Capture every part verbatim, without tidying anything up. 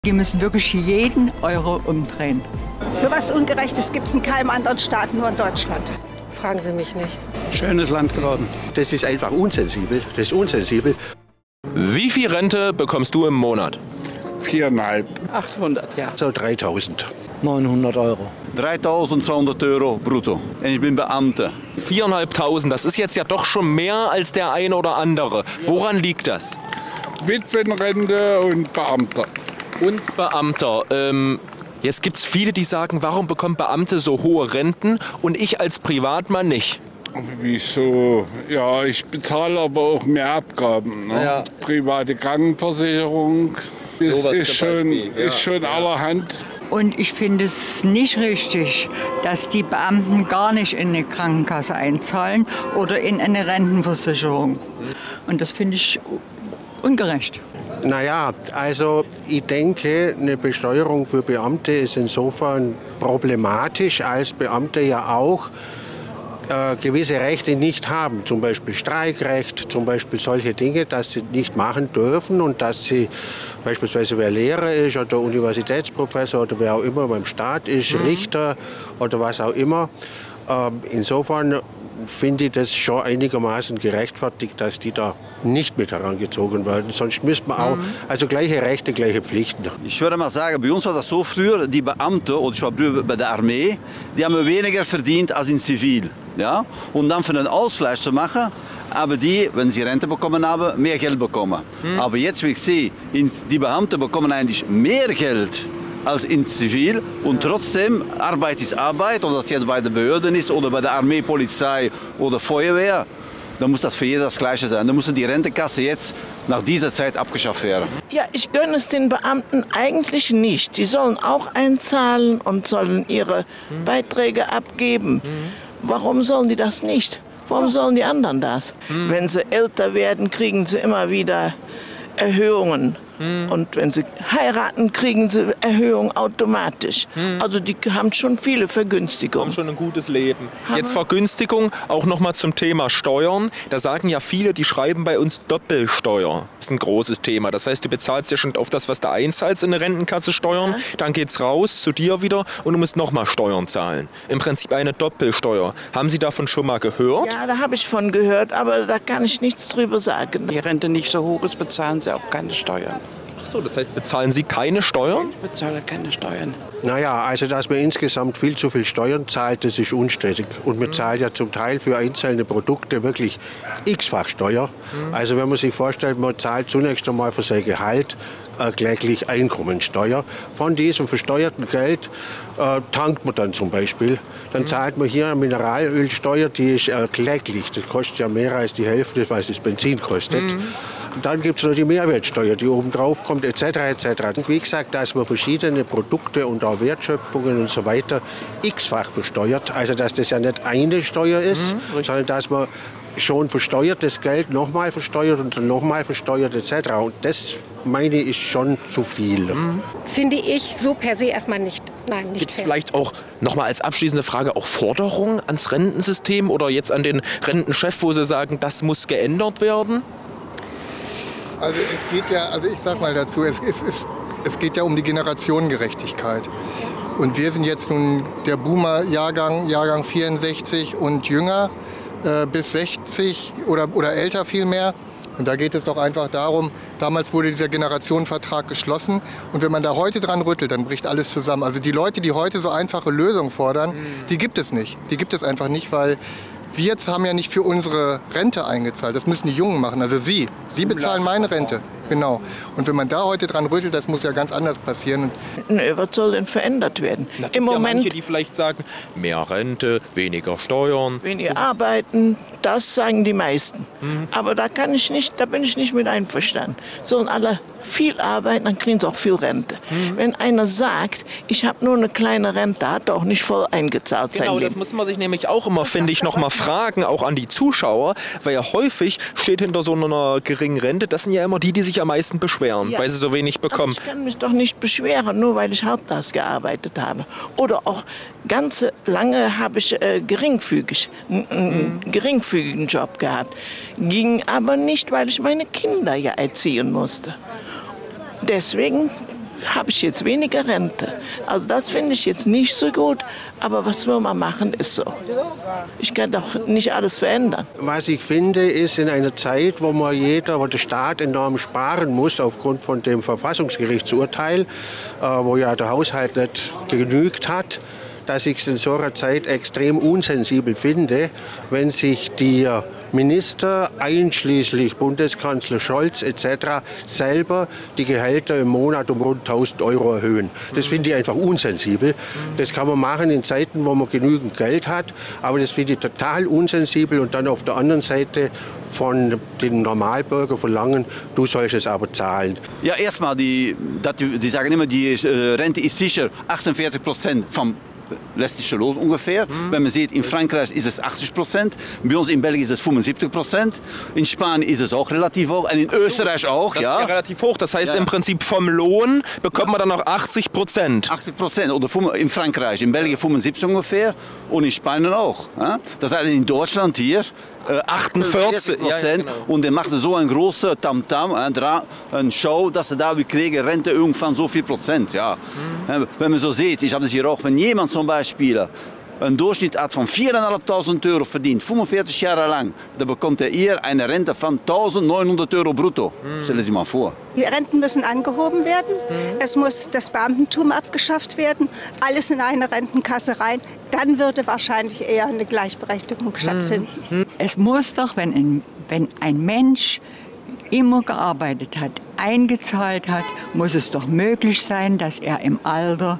Die müssen wirklich jeden Euro umdrehen. So was Ungerechtes gibt es in keinem anderen Staat, nur in Deutschland. Fragen Sie mich nicht. Schönes Land geworden. Das ist einfach unsensibel. Das ist unsensibel. Wie viel Rente bekommst du im Monat? Viereinhalb. achthundert, ja. So dreitausend. neunhundert Euro. dreitausendzweihundert Euro brutto. Und ich bin Beamter. viertausendfünfhundert, das ist jetzt ja doch schon mehr als der eine oder andere. Woran liegt das? Witwenrente und Beamter. Und Beamter. Ähm, jetzt gibt es viele, die sagen, warum bekommen Beamte so hohe Renten und ich als Privatmann nicht? Wieso? Ja, ich bezahle aber auch mehr Abgaben. Ne? Ja. Private Krankenversicherung ist, Sowas ist, zum schon, Beispiel, ja. ist schon allerhand. Und ich finde es nicht richtig, dass die Beamten gar nicht in eine Krankenkasse einzahlen oder in eine Rentenversicherung. Und das finde ich ungerecht. Naja, also ich denke, eine Besteuerung für Beamte ist insofern problematisch, als Beamte ja auch äh, gewisse Rechte nicht haben. Zum Beispiel Streikrecht, zum Beispiel solche Dinge, dass sie nicht machen dürfen und dass sie beispielsweise wer Lehrer ist oder Universitätsprofessor oder wer auch immer beim Staat ist, mhm. Richter oder was auch immer. Ähm, insofern finde ich das schon einigermaßen gerechtfertigt, dass die da nicht mit herangezogen werden. Sonst müsste man auch, also gleiche Rechte, gleiche Pflichten. Ich würde mal sagen, bei uns war das so früher, die Beamten, oder ich war früher bei der Armee, die haben weniger verdient als in Zivil. Ja? Und dann für einen Ausgleich zu machen, aber die, wenn sie Rente bekommen haben, mehr Geld bekommen. Hm. Aber jetzt, wie ich sehe, die Beamten bekommen eigentlich mehr Geld als in Zivil und trotzdem, Arbeit ist Arbeit, ob das jetzt bei den Behörden ist oder bei der Armee, Polizei oder Feuerwehr, dann muss das für jeder das Gleiche sein. Dann muss die Rentekasse jetzt nach dieser Zeit abgeschafft werden. Ja, ich gönne es den Beamten eigentlich nicht. Sie sollen auch einzahlen und sollen ihre mhm. Beiträge abgeben. Mhm. Warum sollen die das nicht? Warum sollen die anderen das? Mhm. Wenn sie älter werden, kriegen sie immer wieder Erhöhungen. Hm. Und wenn sie heiraten, kriegen sie Erhöhungen automatisch. Hm. Also die haben schon viele Vergünstigungen. Haben schon ein gutes Leben. Haben Jetzt Vergünstigung, auch noch mal zum Thema Steuern. Da sagen ja viele, die schreiben bei uns Doppelsteuer. Das ist ein großes Thema. Das heißt, du bezahlst ja schon auf das, was du einzahlst in eine Rentenkasse Steuern. Ja. Dann geht's raus zu dir wieder und du musst noch mal Steuern zahlen. Im Prinzip eine Doppelsteuer. Haben Sie davon schon mal gehört? Ja, da habe ich von gehört, aber da kann ich nichts drüber sagen. Wenn die Rente nicht so hoch ist, bezahlen sie auch keine Steuern. Ach so, das heißt, bezahlen Sie keine Steuern? Ich bezahle keine Steuern. Naja, also dass man insgesamt viel zu viel Steuern zahlt, das ist unstrittig. Und man zahlt ja zum Teil für einzelne Produkte wirklich x-fach Steuer. Mhm. Also wenn man sich vorstellt, man zahlt zunächst einmal für sein Gehalt äh, kläglich Einkommensteuer. Von diesem versteuerten Geld äh, tankt man dann zum Beispiel. Dann mhm. zahlt man hier eine Mineralölsteuer, die ist äh, kläglich. Das kostet ja mehr als die Hälfte, was das Benzin kostet. Mhm. Und dann gibt es noch die Mehrwertsteuer, die oben drauf kommt, et cetera et cetera. Und wie gesagt, dass man verschiedene Produkte und auch Wertschöpfungen und so weiter x-fach versteuert. Also dass das ja nicht eine Steuer ist, mhm, sondern dass man schon versteuertes Geld nochmal versteuert und dann nochmal versteuert et cetera. Und das, meine ich, ist schon zu viel. Mhm. Finde ich so per se erstmal nicht. Nein, nicht Gibt es fair. vielleicht auch, nochmal als abschließende Frage, auch Forderungen ans Rentensystem oder jetzt an den Rentenchef, wo Sie sagen, das muss geändert werden? Also es geht ja, also ich sag mal dazu, es, es, es, es geht ja um die Generationengerechtigkeit. Und wir sind jetzt nun der Boomer-Jahrgang, Jahrgang vierundsechzig und jünger, äh, bis sechzig oder, oder älter vielmehr. Und da geht es doch einfach darum, damals wurde dieser Generationenvertrag geschlossen. Und wenn man da heute dran rüttelt, dann bricht alles zusammen. Also die Leute, die heute so einfache Lösungen fordern, die gibt es nicht. Die gibt es einfach nicht, weil wir jetzt haben ja nicht für unsere Rente eingezahlt. Das müssen die Jungen machen, also Sie. Sie bezahlen meine Rente. Genau. Und wenn man da heute dran rüttelt, das muss ja ganz anders passieren. Nö, was soll denn verändert werden? Da gibt Im ja Moment manche, die vielleicht sagen, mehr Rente, weniger Steuern. weniger arbeiten, das sagen die meisten. Mhm. Aber da kann ich nicht, da bin ich nicht mit einverstanden. Sollen alle viel arbeiten, dann kriegen sie auch viel Rente. Mhm. Wenn einer sagt, ich habe nur eine kleine Rente, hat er auch nicht voll eingezahlt sein Genau, Leben. das muss man sich nämlich auch immer, finde ich, noch mal fragen, auch an die Zuschauer, weil ja häufig steht hinter so einer geringen Rente, das sind ja immer die, die sich am meisten beschweren, ja, weil sie so wenig bekommen. Aber ich kann mich doch nicht beschweren, nur weil ich halbtags gearbeitet habe. Oder auch ganz lange habe ich äh, geringfügig, einen mhm. geringfügigen Job gehabt. Ging aber nicht, weil ich meine Kinder ja erziehen musste. Deswegen habe ich jetzt weniger Rente. Also das finde ich jetzt nicht so gut, aber was will man machen, ist so. Ich kann doch nicht alles verändern. Was ich finde, ist in einer Zeit, wo man jeder, wo der Staat enorm sparen muss aufgrund von dem Verfassungsgerichtsurteil, äh, wo ja der Haushalt nicht genügt hat, dass ich es in so einer Zeit extrem unsensibel finde, wenn sich die Minister, einschließlich Bundeskanzler Scholz et cetera, selber die Gehälter im Monat um rund tausend Euro erhöhen. Das finde ich einfach unsensibel. Das kann man machen in Zeiten, wo man genügend Geld hat, aber das finde ich total unsensibel. Und dann auf der anderen Seite von den Normalbürger verlangen, du sollst es aber zahlen. Ja, erstmal, die, die sagen immer, die Rente ist sicher achtundvierzig Prozent vom lästige Los ungefähr. Mhm. Wenn man sieht, in Frankreich ist es achtzig Prozent, bei uns in Belgien ist es fünfundsiebzig Prozent, in Spanien ist es auch relativ hoch und in Österreich auch. Das ja. ist ja relativ hoch, das heißt ja. im Prinzip vom Lohn bekommt man dann noch achtzig Prozent. achtzig Prozent oder in Frankreich, in Belgien fünfundsiebzig ungefähr und in Spanien auch. Ja. Das heißt in Deutschland hier achtundvierzig Prozent ja, genau. Und er macht so ein großer Tamtam, eine Show, dass er da wir kriegen Rente irgendwann so viel Prozent. Ja. Mhm. Wenn man so sieht, ich habe das hier auch, wenn jemand zum Beispiel einen Durchschnitt hat von viertausendfünfhundert Euro verdient, fünfundvierzig Jahre lang, dann bekommt er hier eine Rente von eintausendneunhundert Euro brutto. Mhm. Stellen Sie sich mal vor. Die Renten müssen angehoben werden, mhm. es muss das Beamtentum abgeschafft werden, alles in eine Rentenkasse rein. Dann würde wahrscheinlich eher eine Gleichberechtigung stattfinden. Mhm. Es muss doch, wenn ein, wenn ein Mensch immer gearbeitet hat, eingezahlt hat, muss es doch möglich sein, dass er im Alter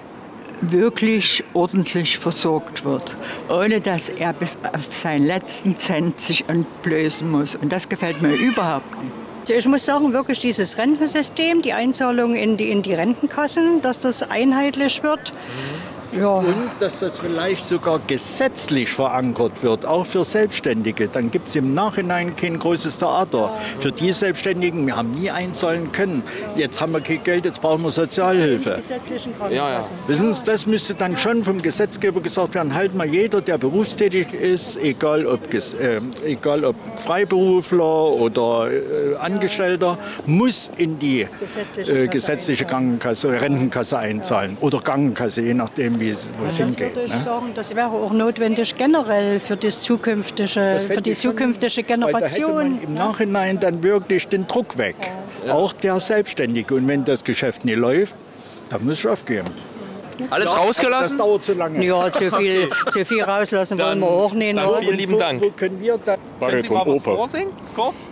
wirklich ordentlich versorgt wird, ohne dass er bis auf seinen letzten Cent sich entblößen muss. Und das gefällt mir überhaupt nicht. Also ich muss sagen, wirklich dieses Rentensystem, die Einzahlung in die, in die Rentenkassen, dass das einheitlich wird. Ja. Und dass das vielleicht sogar gesetzlich verankert wird, auch für Selbstständige. Dann gibt es im Nachhinein kein großes Theater. Für die Selbstständigen, wir haben nie einzahlen können. Jetzt haben wir kein Geld, jetzt brauchen wir Sozialhilfe. Ja, ja. Wissen Sie, das müsste dann schon vom Gesetzgeber gesagt werden, halt mal jeder, der berufstätig ist, egal ob, äh, egal ob Freiberufler oder äh, Angestellter, muss in die äh, gesetzliche Krankenkasse, Rentenkasse einzahlen oder Krankenkasse, je nachdem, wie es hingeht. Das würde ich sagen, das wäre auch notwendig generell für, das zukünftige, das für die zukünftige schon, Generation. Weil da hätte man im Nachhinein dann wirklich den Druck weg. Ja. Auch der Selbstständige. Und wenn das Geschäft nicht läuft, dann muss ich aufgeben. Alles ja, rausgelassen? Das dauert zu lange. Ja, zu viel, zu viel rauslassen wollen wir auch nicht. Dann vielen lieben Dank. Wo, wo können wir dann können Sie mal was vorsingen? Kurz?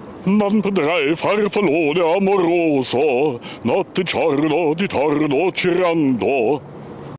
Nandrei farfallone amoroso, notte giorno di torno girando.